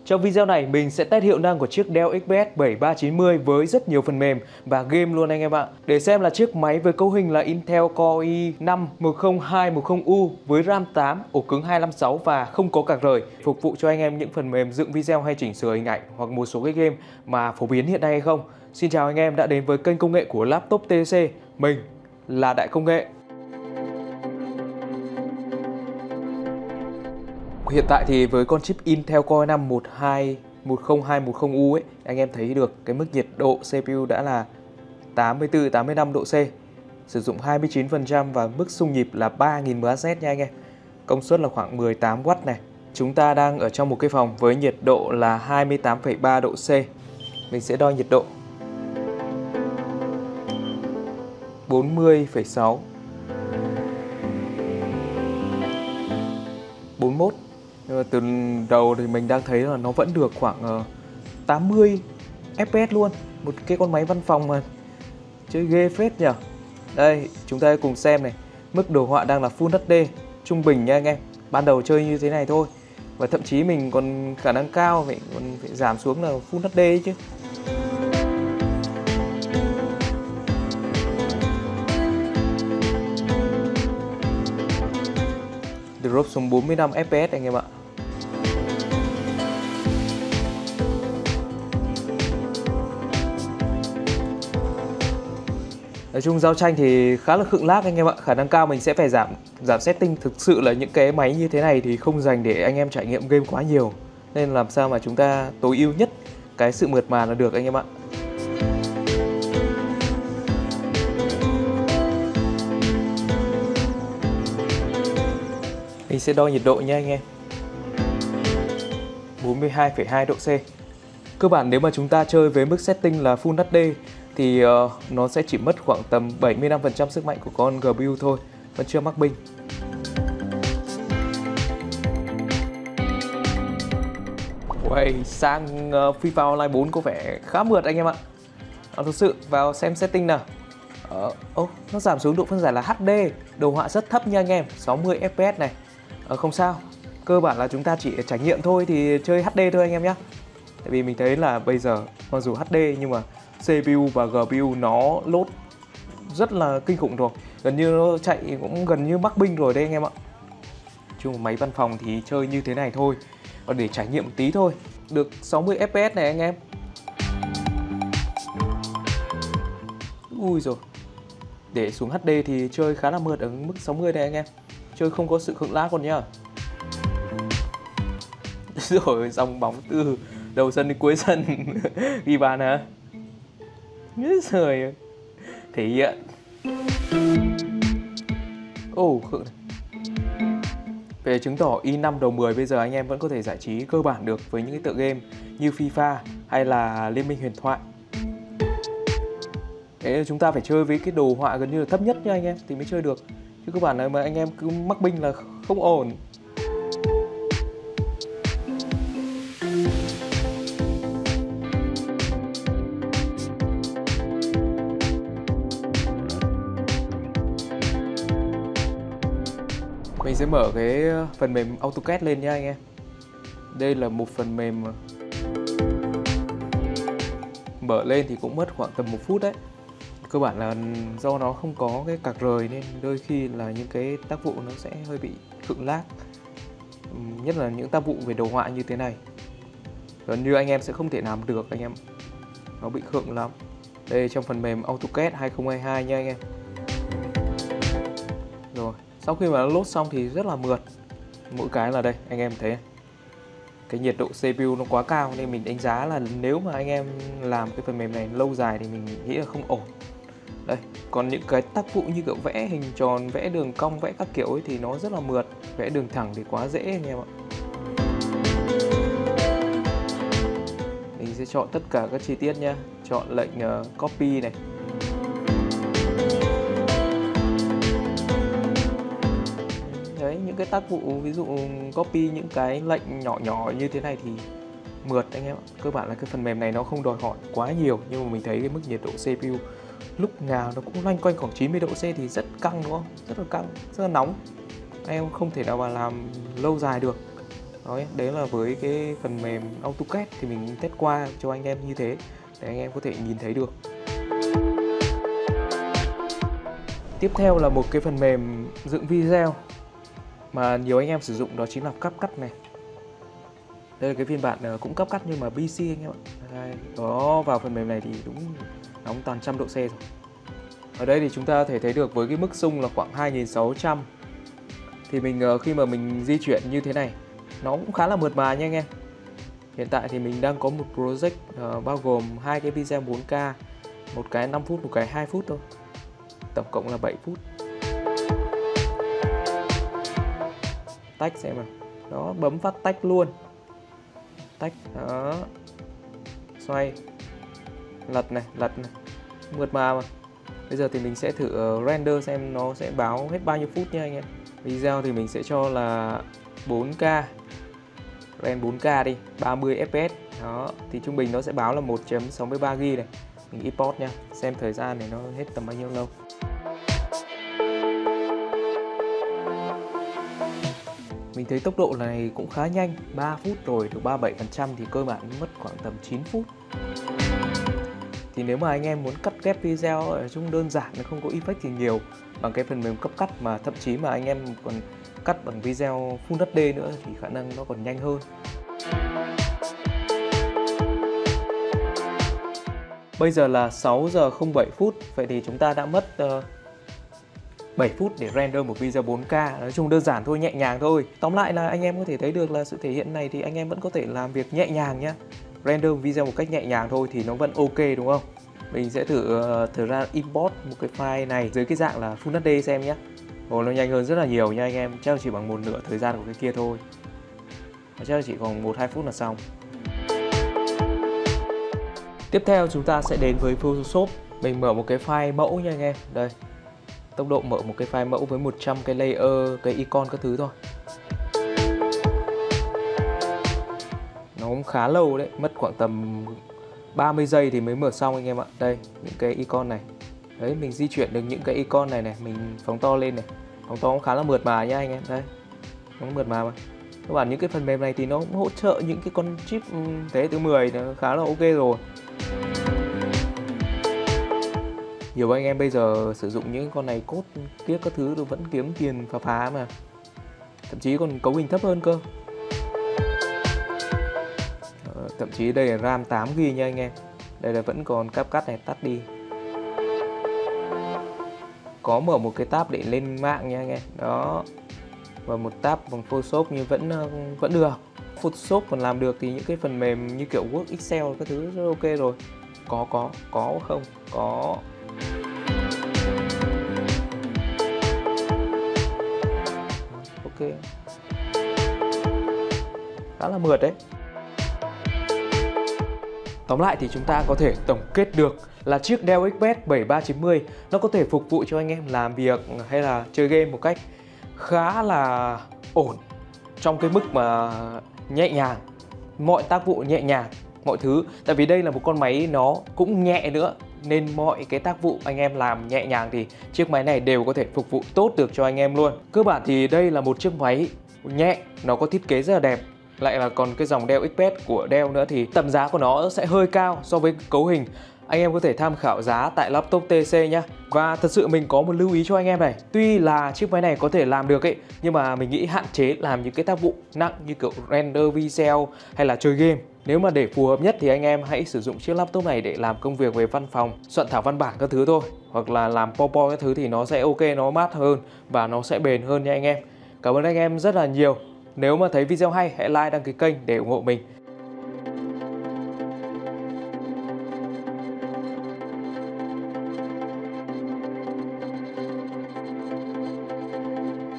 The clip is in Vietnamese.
Trong video này mình sẽ test hiệu năng của chiếc Dell XPS 7390 với rất nhiều phần mềm và game luôn anh em ạ. Để xem là chiếc máy với cấu hình là Intel Core i5 10210U với RAM 8, ổ cứng 256 và không có card rời, phục vụ cho anh em những phần mềm dựng video hay chỉnh sửa hình ảnh hoặc một số cái game mà phổ biến hiện nay hay không. Xin chào anh em đã đến với kênh công nghệ của Laptop TC. Mình là Đại Công Nghệ. Hiện tại thì với con chip Intel Core i5 10210U ấy, anh em thấy được cái mức nhiệt độ CPU đã là 84-85 độ C. Sử dụng 29% và mức xung nhịp là 3000 mHz nha anh em. Công suất là khoảng 18W này. Chúng ta đang ở trong một cái phòng với nhiệt độ là 28,3 độ C. Mình sẽ đo nhiệt độ 40,6, 41. Từ đầu thì mình đang thấy là nó vẫn được khoảng 80 FPS luôn. Một cái con máy văn phòng mà chơi ghê phết nhỉ. Đây, chúng ta cùng xem này. Mức đồ họa đang là Full HD trung bình nha anh em. Ban đầu chơi như thế này thôi. Và thậm chí mình còn khả năng cao mình còn phải giảm xuống là Full HD ấy chứ. Drop xuống 45 FPS anh em ạ. Nói chung giao tranh thì khá là khựng lag anh em ạ. Khả năng cao mình sẽ phải giảm setting. Thực sự là những cái máy như thế này thì không dành để anh em trải nghiệm game quá nhiều. Nên làm sao mà chúng ta tối ưu nhất cái sự mượt mà là được anh em ạ. Mình sẽ đo nhiệt độ nha anh em. 42,2 độ C. Cơ bản nếu mà chúng ta chơi với mức setting là Full HD thì nó sẽ chỉ mất khoảng tầm 75% sức mạnh của con GPU thôi, vẫn chưa mắc pin. Uầy, sang FIFA Online 4 có vẻ khá mượt anh em ạ. Thực sự vào xem setting nào. Nó giảm xuống độ phân giải là HD, đồ họa rất thấp nha anh em, 60 FPS này. Không sao, cơ bản là chúng ta chỉ trải nghiệm thôi thì chơi HD thôi anh em nhé. Tại vì mình thấy là bây giờ mặc dù HD nhưng mà CPU và GPU nó load rất là kinh khủng rồi. Gần như nó chạy cũng gần như mắc pin rồi đấy anh em ạ. Chung máy văn phòng thì chơi như thế này thôi. Còn để trải nghiệm một tí thôi. Được 60 FPS này anh em. Ui rồi. Để xuống HD thì chơi khá là mượt ở mức 60 này anh em. Chơi không có sự khựng lag còn nhá. Rồi dòng bóng từ đầu sân đến cuối sân ghi bàn hả? Rồi thể hiện. Khựng này. Về chứng tỏ i5 đầu 10 bây giờ anh em vẫn có thể giải trí cơ bản được với những cái tựa game như FIFA hay là Liên minh huyền thoại. Thế chúng ta phải chơi với cái đồ họa gần như là thấp nhất nha anh em thì mới chơi được. Chứ cơ bản là mà anh em cứ mắc pin là không ổn. Mình sẽ mở cái phần mềm AutoCAD lên nha anh em. Đây là một phần mềm mở lên thì cũng mất khoảng tầm 1 phút đấy. Cơ bản là do nó không có cái card rời nên đôi khi là những cái tác vụ nó sẽ hơi bị khựng lag. Nhất là những tác vụ về đồ họa như thế này. Gần như anh em sẽ không thể làm được anh em. Nó bị khựng lắm. Đây trong phần mềm AutoCAD 2022 nha anh em. Rồi, sau khi mà nó load xong thì rất là mượt. Mỗi cái là đây, anh em thấy cái nhiệt độ CPU nó quá cao nên mình đánh giá là nếu mà anh em làm cái phần mềm này lâu dài thì mình nghĩ là không ổn. Đây, còn những cái tác vụ như kiểu vẽ hình tròn, vẽ đường cong, vẽ các kiểu ấy thì nó rất là mượt. Vẽ đường thẳng thì quá dễ anh em ạ. Mình sẽ chọn tất cả các chi tiết nhá. Chọn lệnh copy này. Đấy, những cái tác vụ ví dụ copy những cái lệnh nhỏ nhỏ như thế này thì mượt anh em ạ. Cơ bản là cái phần mềm này nó không đòi hỏi quá nhiều nhưng mà mình thấy cái mức nhiệt độ CPU lúc nào nó cũng loanh quanh khoảng 90 độ C thì rất căng đúng không? Rất là căng, rất là nóng. Anh em không thể nào mà làm lâu dài được. Đấy là với cái phần mềm AutoCAD thì mình test qua cho anh em như thế để anh em có thể nhìn thấy được. Tiếp theo là một cái phần mềm dựng video mà nhiều anh em sử dụng, đó chính là CapCut này. Đây là cái phiên bản cũng CapCut nhưng mà PC anh em ạ. Đây, đó, vào phần mềm này thì đúng nóng toàn 100 độ C rồi. Ở đây thì chúng ta có thể thấy được với cái mức xung là khoảng 2600 thì mình khi mà mình di chuyển như thế này nó cũng khá là mượt mà nha anh em. Hiện tại thì mình đang có một project bao gồm 2 cái video 4K, một cái 5 phút, một cái 2 phút thôi. Tổng cộng là 7 phút. Tách xem nào. Đó, bấm phát tách luôn. Tách, đó. Xoay. Lật này. Mượt mà mà. Bây giờ thì mình sẽ thử render xem nó sẽ báo hết bao nhiêu phút nha anh em. Video thì mình sẽ cho là 4K. Rend 4K đi, 30 fps. Đó, thì trung bình nó sẽ báo là 1.63 GB này. Mình import nha, xem thời gian này nó hết tầm bao nhiêu lâu. Mình thấy tốc độ này cũng khá nhanh, 3 phút rồi được 37% thì cơ bản mất khoảng tầm 9 phút. Thì nếu mà anh em muốn cắt ghép video ở chung đơn giản, nó không có effect gì nhiều bằng cái phần mềm CapCut, mà thậm chí mà anh em còn cắt bằng video Full HD nữa thì khả năng nó còn nhanh hơn. Bây giờ là 6 giờ 07 phút, vậy thì chúng ta đã mất 7 phút để render một video 4K. Nói chung đơn giản thôi, nhẹ nhàng thôi. Tóm lại là anh em có thể thấy được là sự thể hiện này thì anh em vẫn có thể làm việc nhẹ nhàng nhé. Render video một cách nhẹ nhàng thôi thì nó vẫn ok đúng không? Mình sẽ thử ra import một cái file này dưới cái dạng là Full HD xem nhé. Ồ, nó nhanh hơn rất là nhiều nha anh em, chắc là chỉ bằng 1/2 thời gian của cái kia thôi. Chắc là chỉ còn 1-2 phút là xong. Tiếp theo chúng ta sẽ đến với Photoshop. Mình mở một cái file mẫu nha anh em. Đây, tốc độ mở một cái file mẫu với 100 cái layer, cái icon các thứ thôi. Nó cũng khá lâu đấy, mất khoảng tầm 30 giây thì mới mở xong anh em ạ. Đây, những cái icon này. Đấy, mình di chuyển được những cái icon này này, mình phóng to lên này. Phóng to cũng khá là mượt mà nha anh em. Đây, nó mượt mà. Các bạn những cái phần mềm này thì nó cũng hỗ trợ những cái con chip thế thứ 10 nó khá là ok rồi. Nhiều anh em bây giờ sử dụng những con này code kiếc các thứ vẫn kiếm tiền phá mà. Thậm chí còn cấu hình thấp hơn cơ. Thậm chí đây là RAM 8GB nha anh em. Đây là vẫn còn CapCut này, tắt đi. Có mở một cái tab để lên mạng nha anh em. Đó. Và một tab bằng Photoshop nhưng vẫn được. Photoshop còn làm được thì những cái phần mềm như kiểu Word, Excel các thứ rất ok rồi. Có không? Có. Ok. Khá là mượt đấy. Tóm lại thì chúng ta có thể tổng kết được là chiếc Dell XPS 7390 nó có thể phục vụ cho anh em làm việc hay là chơi game một cách khá là ổn, trong cái mức mà nhẹ nhàng, mọi tác vụ nhẹ nhàng, mọi thứ. Tại vì đây là một con máy nó cũng nhẹ nữa, nên mọi cái tác vụ anh em làm nhẹ nhàng thì chiếc máy này đều có thể phục vụ tốt được cho anh em luôn. Cơ bản thì đây là một chiếc máy nhẹ, nó có thiết kế rất là đẹp. Lại là còn cái dòng Dell XPS của Dell nữa thì tầm giá của nó sẽ hơi cao so với cấu hình. Anh em có thể tham khảo giá tại laptop TC nhé. Và thật sự mình có một lưu ý cho anh em này. Tuy là chiếc máy này có thể làm được ấy, nhưng mà mình nghĩ hạn chế làm những cái tác vụ nặng như kiểu render video hay là chơi game. Nếu mà để phù hợp nhất thì anh em hãy sử dụng chiếc laptop này để làm công việc về văn phòng, soạn thảo văn bản các thứ thôi. Hoặc là làm PowerPoint các thứ thì nó sẽ ok, nó mát hơn và nó sẽ bền hơn nha anh em. Cảm ơn anh em rất là nhiều. Nếu mà thấy video hay hãy like, đăng ký kênh để ủng hộ mình.